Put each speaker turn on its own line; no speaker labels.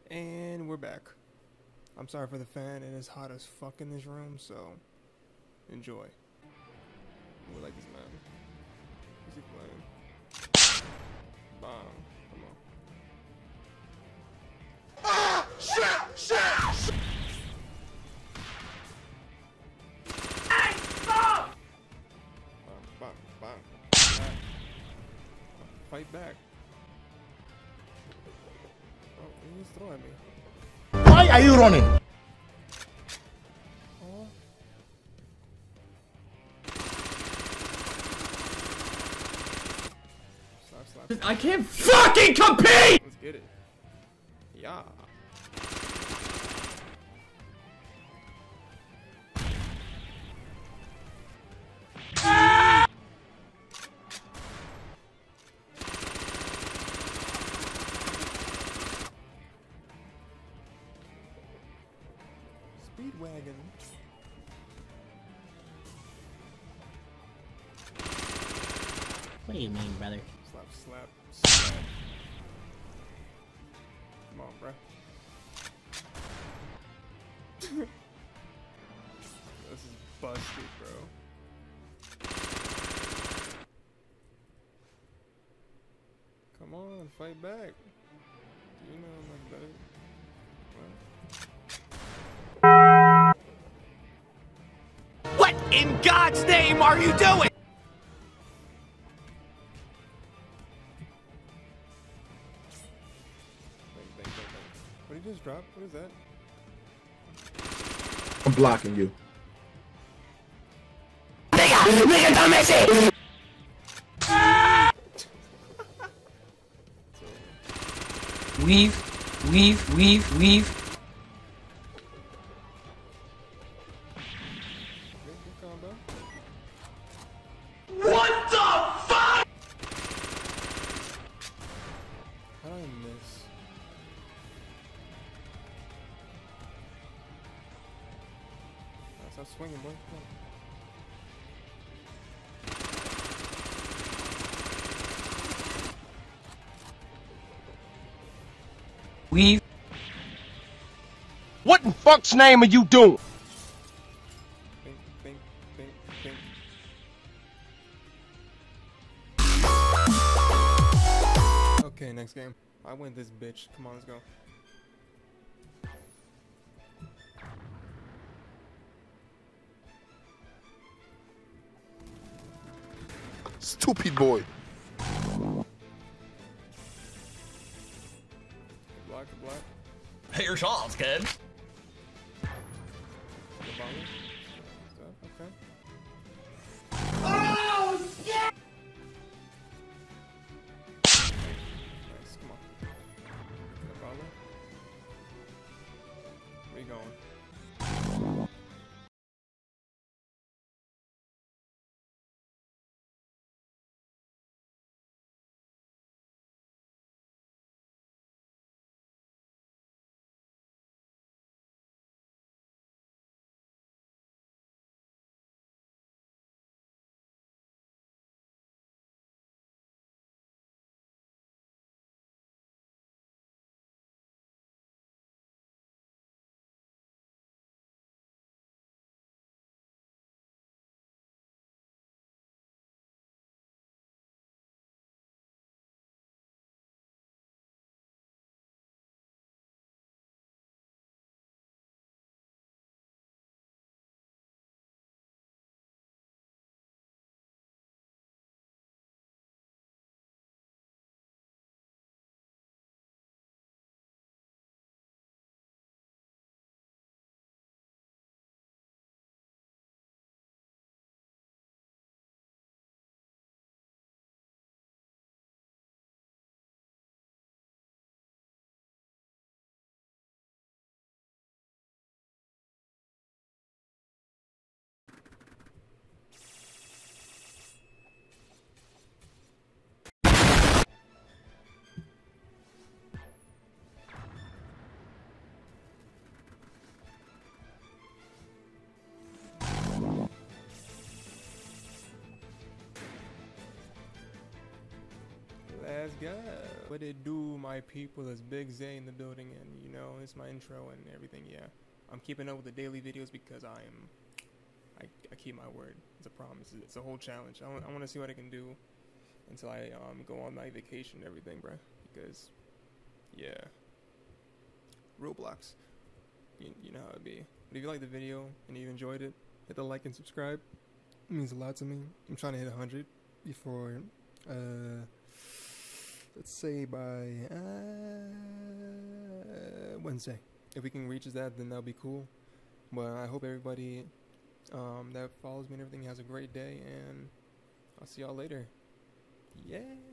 And we're back. I'm sorry for the fan, it is hot as fuck in this room, so enjoy. We like this man. Who's he playing? Bomb. Come on.
Ah! Shit! Hey! Stop!
Bomb. Fight back. Oh, he just throw at me.
Why are you running?
Oh. Slap.
I can't fucking compete!
Let's get it. Yeah. Speedwagon.
What do you mean, brother?
Slap. Come on, bruh. This is busted, bro. Come on, fight back. You know I'm much better.
What in God's name are you doing?
Bang. What did he just drop? What is that?
I'm blocking you.
Weave.
Good combo.
What the fuck?
How did I miss? Stop swinging, boy. Come on.
Weave.
What in fuck's name are you doing?
Think. Okay, next game. I win this bitch. Come on, let's go.
Stupid boy.
Block.
Your shots, kid.
The volley. Stuff, okay.
Oh, shit!
Nice, come on. The volley. Where you going? let's go. What it do, my people? Is Big Zay in the building, and you know, it's my intro and everything. Yeah, I'm keeping up with the daily videos because I keep my word. It's a promise. It's a whole challenge. I want to see what I can do until I go on my vacation and everything, bruh. Because, yeah, Roblox. You know how it be. But if you like the video and you enjoyed it, hit the like and subscribe. It means a lot to me. I'm trying to hit 100 before, let's say by Wednesday. If we can reach that, then that'll be cool. But I hope everybody that follows me and everything has a great day, and I'll see y'all later. Yeah.